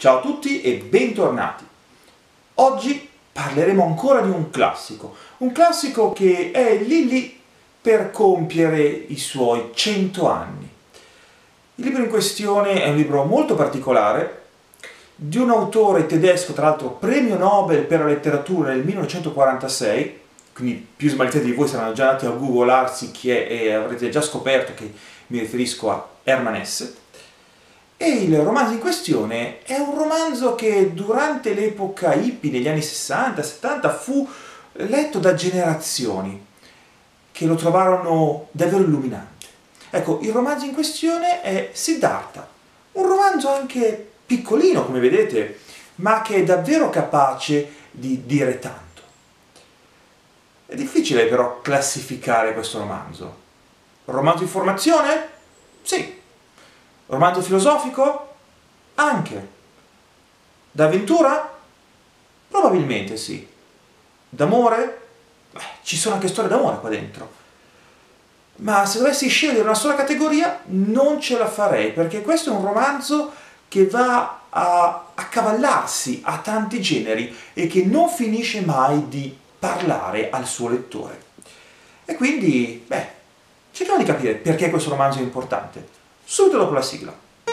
Ciao a tutti e bentornati. Oggi parleremo ancora di un classico che è lì per compiere i suoi 100 anni. Il libro in questione è un libro molto particolare, di un autore tedesco, tra l'altro premio Nobel per la letteratura nel 1946, quindi più smagliati di voi saranno già andati a googolarsi chi è e avrete già scoperto che mi riferisco a Hermann Hesse. E il romanzo in questione è un romanzo che durante l'epoca hippie, negli anni 60-70, fu letto da generazioni che lo trovarono davvero illuminante. Ecco, il romanzo in questione è Siddhartha, un romanzo anche piccolino, come vedete, ma che è davvero capace di dire tanto. È difficile però classificare questo romanzo. Romanzo di formazione? Sì. Romanzo filosofico? Anche. D'avventura? Probabilmente sì. D'amore? Ci sono anche storie d'amore qua dentro. Ma se dovessi scegliere una sola categoria, non ce la farei, perché questo è un romanzo che va a accavallarsi a tanti generi e che non finisce mai di parlare al suo lettore. E quindi, cerchiamo di capire perché questo romanzo è importante. Subito dopo la sigla.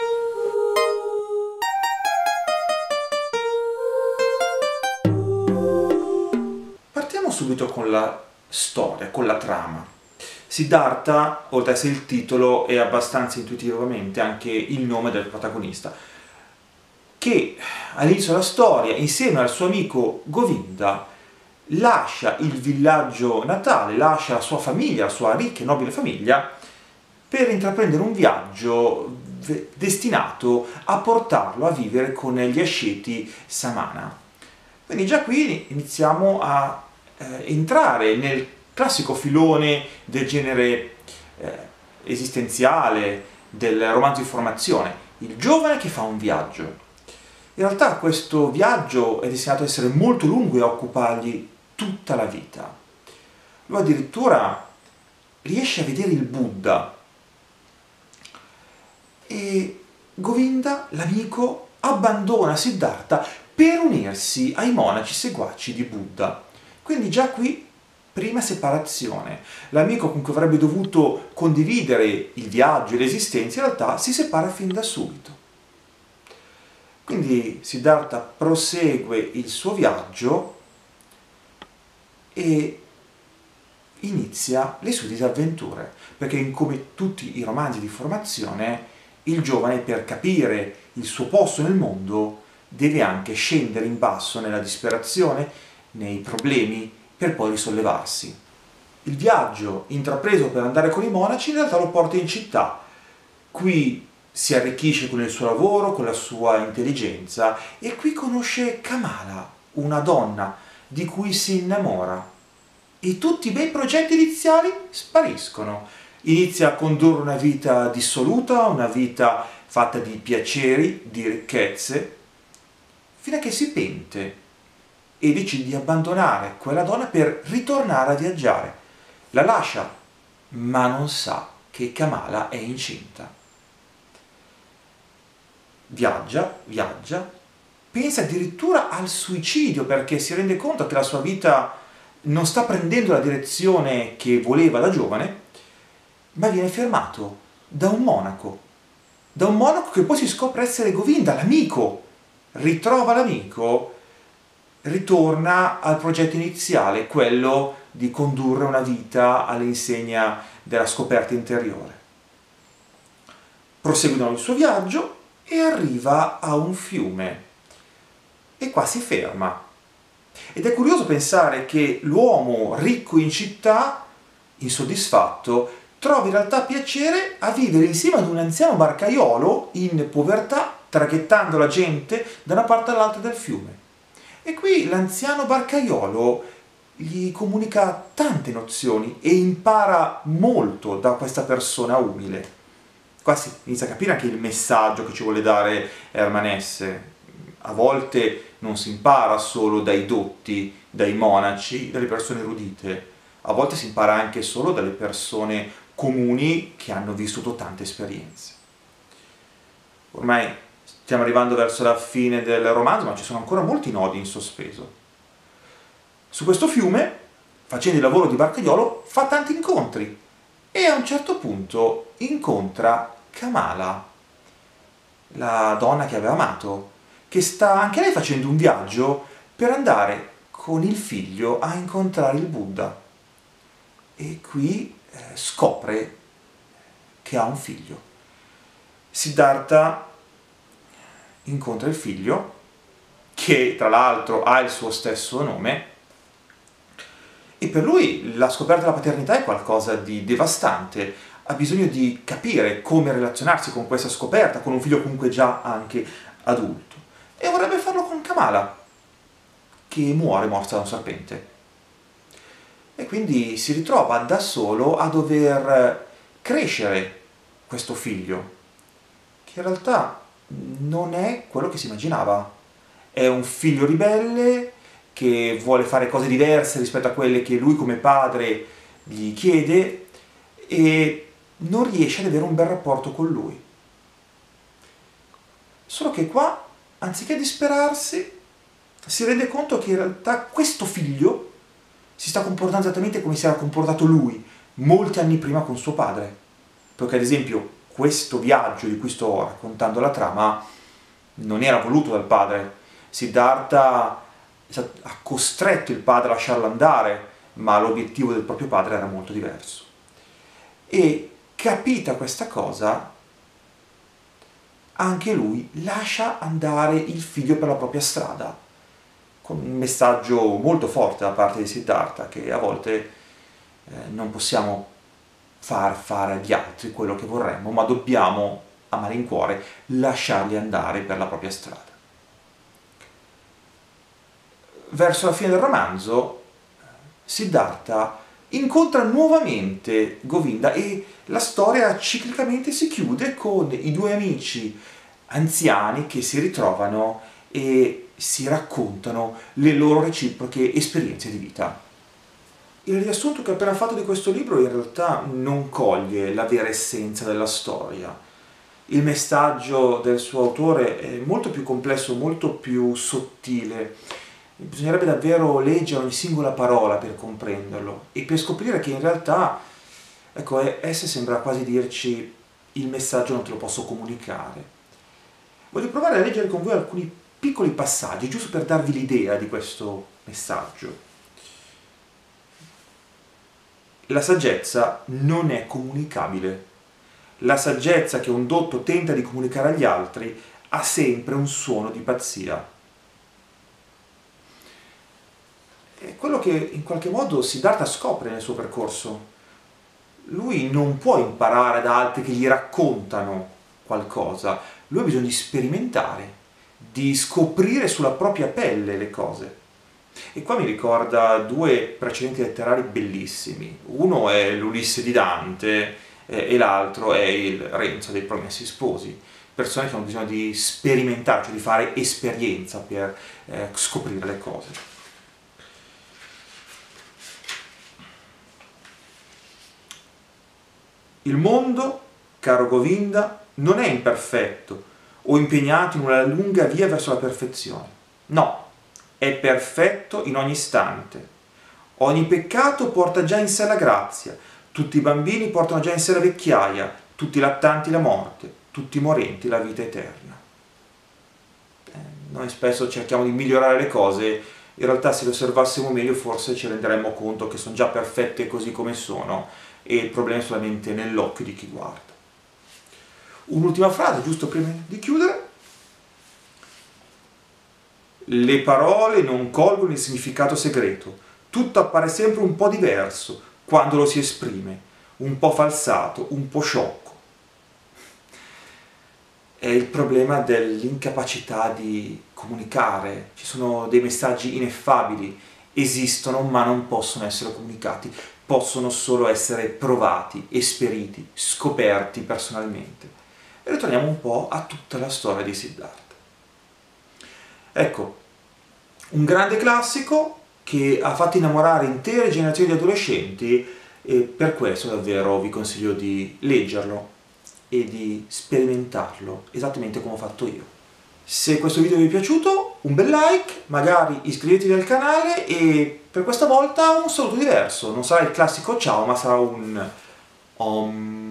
Partiamo subito con la storia, con la trama. Siddhartha, oltre ad essere il titolo, è abbastanza intuitivamente anche il nome del protagonista, che all'inizio della storia, insieme al suo amico Govinda, lascia il villaggio natale, lascia la sua famiglia, la sua ricca e nobile famiglia, per intraprendere un viaggio destinato a portarlo a vivere con gli asceti Samana. Quindi già qui iniziamo a entrare nel classico filone del genere esistenziale, del romanzo di formazione, il giovane che fa un viaggio. In realtà questo viaggio è destinato ad essere molto lungo e a occupargli tutta la vita. Lui addirittura riesce a vedere il Buddha. E Govinda, l'amico, abbandona Siddhartha per unirsi ai monaci seguaci di Buddha. Quindi già qui, prima separazione. L'amico con cui avrebbe dovuto condividere il viaggio e l'esistenza, in realtà si separa fin da subito. Quindi Siddhartha prosegue il suo viaggio e inizia le sue disavventure, perché come tutti i romanzi di formazione, il giovane, per capire il suo posto nel mondo, deve anche scendere in basso nella disperazione, nei problemi, per poi risollevarsi. Il viaggio intrapreso per andare con i monaci in realtà lo porta in città. Qui si arricchisce con il suo lavoro, con la sua intelligenza, e qui conosce Kamala, una donna di cui si innamora. E tutti i bei progetti iniziali spariscono. Inizia a condurre una vita dissoluta, una vita fatta di piaceri, di ricchezze, fino a che si pente e decide di abbandonare quella donna per ritornare a viaggiare. La lascia, ma non sa che Kamala è incinta. Viaggia, pensa addirittura al suicidio perché si rende conto che la sua vita non sta prendendo la direzione che voleva da giovane, ma viene fermato da un monaco che poi si scopre essere Govinda, l'amico. Ritrova l'amico, ritorna al progetto iniziale, quello di condurre una vita all'insegna della scoperta interiore. Proseguono il suo viaggio e arriva a un fiume e qua si ferma. Ed è curioso pensare che l'uomo ricco in città, insoddisfatto, trovi in realtà piacere a vivere insieme ad un anziano barcaiolo in povertà, traghettando la gente da una parte all'altra del fiume. E qui l'anziano barcaiolo gli comunica tante nozioni e impara molto da questa persona umile. Qua si inizia a capire anche il messaggio che ci vuole dare Hermann Hesse. A volte non si impara solo dai dotti, dai monaci, dalle persone erudite, a volte si impara anche solo dalle persone comuni che hanno vissuto tante esperienze. Ormai Stiamo arrivando verso la fine del romanzo, ma ci sono ancora molti nodi in sospeso. Su questo fiume, facendo il lavoro di barcaiolo, fa tanti incontri e a un certo punto incontra Kamala, la donna che aveva amato, che sta anche lei facendo un viaggio per andare con il figlio a incontrare il Buddha. E qui scopre che ha un figlio. Siddhartha incontra il figlio, che tra l'altro ha il suo stesso nome, e per lui la scoperta della paternità è qualcosa di devastante. Ha bisogno di capire come relazionarsi con questa scoperta, con un figlio comunque già anche adulto. E vorrebbe farlo con Kamala, che muore morsa da un serpente. E quindi si ritrova da solo a dover crescere questo figlio, che in realtà non è quello che si immaginava. È un figlio ribelle che vuole fare cose diverse rispetto a quelle che lui come padre gli chiede e non riesce ad avere un bel rapporto con lui. Solo che qua, anziché disperarsi, si rende conto che in realtà questo figlio si sta comportando esattamente come si era comportato lui molti anni prima con suo padre. Perché ad esempio questo viaggio di cui sto raccontando la trama non era voluto dal padre. Siddhartha ha costretto il padre a lasciarlo andare, ma l'obiettivo del proprio padre era molto diverso. E capita questa cosa, anche lui lascia andare il figlio per la propria strada, con un messaggio molto forte da parte di Siddhartha, che a volte non possiamo far fare agli altri quello che vorremmo, ma dobbiamo a malincuore lasciarli andare per la propria strada. Verso la fine del romanzo, Siddhartha incontra nuovamente Govinda e la storia ciclicamente si chiude con i due amici anziani che si ritrovano e si raccontano le loro reciproche esperienze di vita. Il riassunto che ho appena fatto di questo libro in realtà non coglie la vera essenza della storia. Il messaggio del suo autore è molto più complesso, molto più sottile. Bisognerebbe davvero leggere ogni singola parola per comprenderlo e per scoprire che in realtà, ecco, essa sembra quasi dirci il messaggio non te lo posso comunicare. Voglio provare a leggere con voi alcuni piccoli passaggi, giusto per darvi l'idea di questo messaggio. La saggezza non è comunicabile. La saggezza che un dotto tenta di comunicare agli altri ha sempre un suono di pazzia. È quello che in qualche modo Siddhartha scopre nel suo percorso. Lui non può imparare da altri che gli raccontano qualcosa, lui ha bisogno di sperimentare, di scoprire sulla propria pelle le cose. E qua mi ricorda due precedenti letterari bellissimi. Uno è l'Ulisse di Dante e l'altro è il Renzo dei Promessi Sposi. Persone che hanno bisogno di sperimentare, cioè di fare esperienza per scoprire le cose. Il mondo, caro Govinda, non è imperfetto o impegnato in una lunga via verso la perfezione. No, è perfetto in ogni istante. Ogni peccato porta già in sé la grazia, tutti i bambini portano già in sé la vecchiaia, tutti i lattanti la morte, tutti i morenti la vita eterna. Noi spesso cerchiamo di migliorare le cose, in realtà se le osservassimo meglio forse ci renderemmo conto che sono già perfette così come sono e il problema è solamente nell'occhio di chi guarda. Un'ultima frase, giusto prima di chiudere. Le parole non colgono il significato segreto, tutto appare sempre un po' diverso quando lo si esprime, un po' falsato, un po' sciocco. È il problema dell'incapacità di comunicare, ci sono dei messaggi ineffabili, esistono ma non possono essere comunicati, possono solo essere provati, esperiti, scoperti personalmente. E ritorniamo un po' a tutta la storia di Siddhartha. Ecco, un grande classico che ha fatto innamorare intere generazioni di adolescenti e per questo davvero vi consiglio di leggerlo e di sperimentarlo esattamente come ho fatto io. Se questo video vi è piaciuto, un bel like, magari iscrivetevi al canale e per questa volta un saluto diverso. Non sarà il classico ciao, ma sarà un om.